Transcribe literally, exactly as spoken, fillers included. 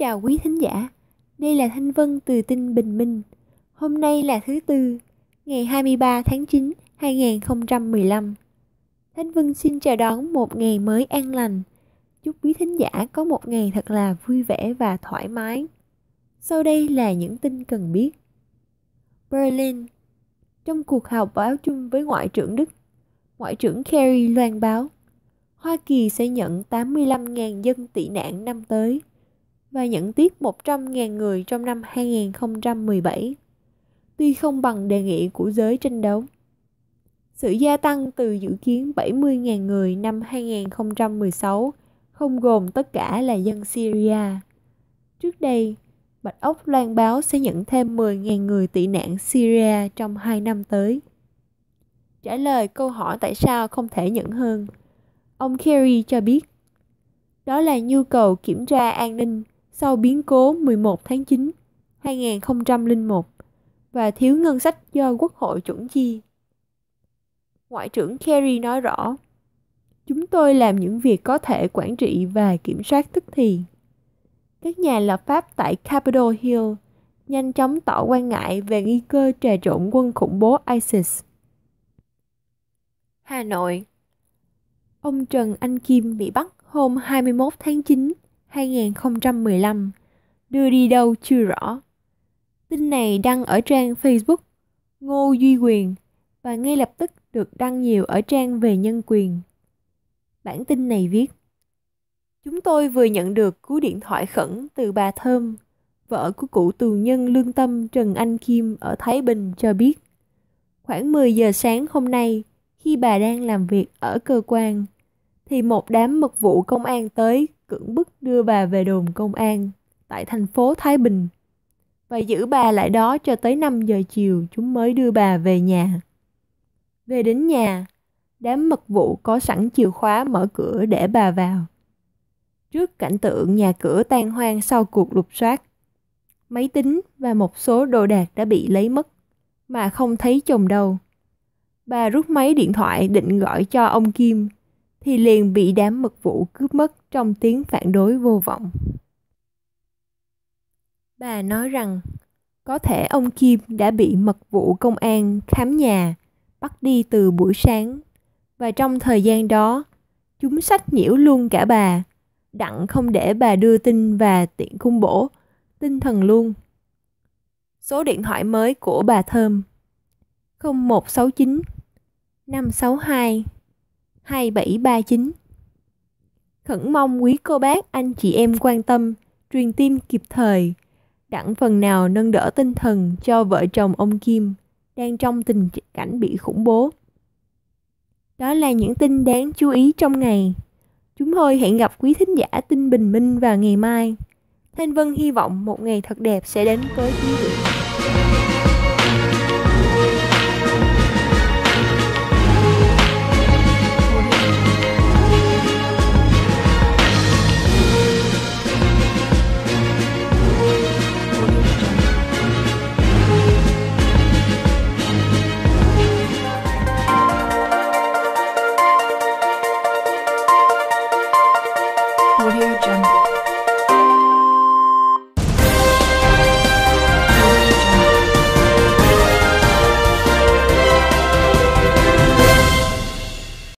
chào quý thính giả, đây là Thanh Vân từ tin Bình Minh. Hôm nay là thứ Tư, ngày hai mươi ba tháng chín, hai nghìn không trăm mười lăm. Thanh Vân xin chào đón một ngày mới an lành. Chúc quý thính giả có một ngày thật là vui vẻ và thoải mái. Sau đây là những tin cần biết. Berlin. Trong cuộc họp báo chung với Ngoại trưởng Đức, Ngoại trưởng Kerry loan báo Hoa Kỳ sẽ nhận tám mươi lăm nghìn dân tị nạn năm tới và nhận tiếp một trăm nghìn người trong năm hai nghìn không trăm mười bảy, tuy không bằng đề nghị của giới tranh đấu. Sự gia tăng từ dự kiến bảy mươi nghìn người năm hai nghìn không trăm mười sáu không gồm tất cả là dân Syria. Trước đây, Bạch Ốc loan báo sẽ nhận thêm mười nghìn người tị nạn Syria trong hai năm tới. Trả lời câu hỏi tại sao không thể nhận hơn, ông Kerry cho biết, đó là nhu cầu kiểm tra an ninh sau biến cố mười một tháng chín, hai nghìn không trăm lẻ một và thiếu ngân sách do Quốc hội chuẩn chi. Ngoại trưởng Kerry nói rõ, chúng tôi làm những việc có thể quản trị và kiểm soát tức thì. Các nhà lập pháp tại Capitol Hill nhanh chóng tỏ quan ngại về nguy cơ trà trộn quân khủng bố ISIS. Hà Nội. Ông Trần Anh Kim bị bắt hôm hai mươi mốt tháng chín, hai nghìn không trăm mười lăm, đưa đi đâu chưa rõ. Tin này đăng ở trang Facebook Ngô Duy Quyền và ngay lập tức được đăng nhiều ở trang về nhân quyền. Bản tin này viết, chúng tôi vừa nhận được cú điện thoại khẩn từ bà Thơm, vợ của cựu tù nhân lương tâm Trần Anh Kim ở Thái Bình cho biết, khoảng mười giờ sáng hôm nay, khi bà đang làm việc ở cơ quan, thì một đám mật vụ công an tới cưỡng bức đưa bà về đồn công an tại thành phố Thái Bình và giữ bà lại đó cho tới năm giờ chiều chúng mới đưa bà về nhà. Về đến nhà, đám mật vụ có sẵn chìa khóa mở cửa để bà vào. Trước cảnh tượng nhà cửa tan hoang sau cuộc lục soát, máy tính và một số đồ đạc đã bị lấy mất mà không thấy chồng đâu. Bà rút máy điện thoại định gọi cho ông Kim thì liền bị đám mật vụ cướp mất trong tiếng phản đối vô vọng. Bà nói rằng có thể ông Kim đã bị mật vụ công an khám nhà bắt đi từ buổi sáng và trong thời gian đó chúng sách nhiễu luôn cả bà, đặng không để bà đưa tin và tiện khủng bố tinh thần luôn. Số điện thoại mới của bà Thơm không một sáu chín năm sáu hai hai bảy ba chín. Khẩn mong quý cô bác anh chị em quan tâm, truyền tin kịp thời, đặng phần nào nâng đỡ tinh thần cho vợ chồng ông Kim đang trong tình cảnh bị khủng bố. Đó là những tin đáng chú ý trong ngày. Chúng tôi hẹn gặp quý thính giả tin Bình Minh vào ngày mai. Thanh Vân hy vọng một ngày thật đẹp sẽ đến với quý vị.